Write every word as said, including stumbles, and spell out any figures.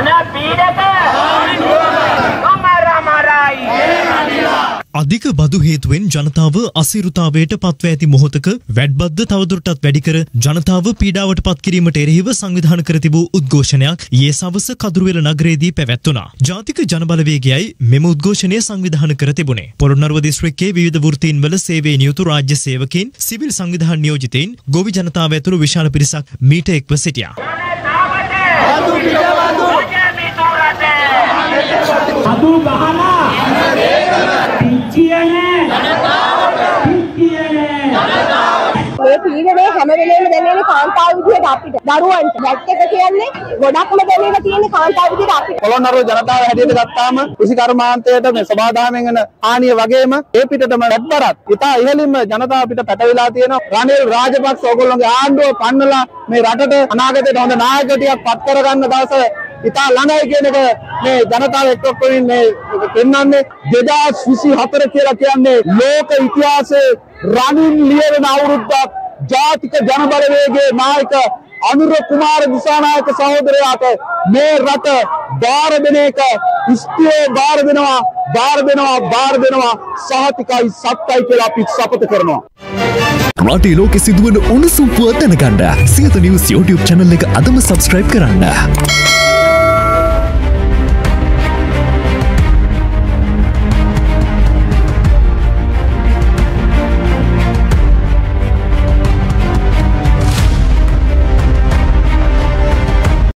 අධික බදු හේතුවෙන් ජනතාව අසීරුතාවයට පත්ව ඇති මොහොතක වැඩබද්ද තවදුරටත් වැඩි කර ජනතාව පීඩාවට පත් කිරීමට එරෙහිව සංවිධානය කර තිබූ උද්ඝෝෂණයක් ඊයේ සවස කදුරුවෙල නගරයේදී පැවැත්වුණා. ජාතික ජනබලවේගයයි මෙම උද්ඝෝෂණය සංවිධානය කර තිබුණේ. පොළොන්නරුව දිස්ත්‍රික්කයේ විවිධ වෘත්තීන් වල සේවයේ නියුතු රාජ්‍ය සේවකයින්, සිවිල් සංවිධාන නියෝජිතයින්, ගොවි ජනතාව ඇතුළු විශාල පිරිසක් මීට එක්ව සිටියා. අදු ගහලා මේ පීඩනය හැම වෙලේම දැනෙන්නේ කාන්තාව විදියට අපිට. දරුවන්ට බැට් එක කියන්නේ ගොඩක්ම දැනෙන්න තියෙන කාන්තාව විදියට අපිට. පොළොන්නරුව ජනතාව හැටියට ගත්තාම කෘෂි කර්මාන්තයට මේ සබාදාමෙන් එන හානිය වගේම ඒ පිටටම වැඩබරත් ඉතා ඉහළින්ම ජනතාව පිට පැටවිලා තියෙනවා. රනිල් රාජපක්ෂ ඕගොල්ලෝගේ ආණ්ඩුව පන්නලා මේ රටට අනාගතයට හොඳ නායකයෙක් පත් කරගන්න දවස ඉතා ළඟයි කියන එක මේ ජනතාව එක්කෙනින් මේ පෙන්වන්නේ. දෙදාස් විසි හතර කියලා කියන්නේ ලෝක ඉතිහාසයේ රනිල් ලියවෙන අවුරුද්දක්. ජාතික ජනබලවේගයේ නායක අනුර කුමාර දිසානායක සහෝදරයාට මේ රට බාර දෙන එක ඉස්තියේ බාර දෙනවා බාර දෙනවා බාර දෙනවා සහතිකයි සත්‍යයි කියලා අපි සපත කරනවා. රටේ ලෝකෙ සිදුවන උණුසුම් පුවත් දැනගන්න සියත නිවුස් YouTube channel එක අදම subscribe කරන්න.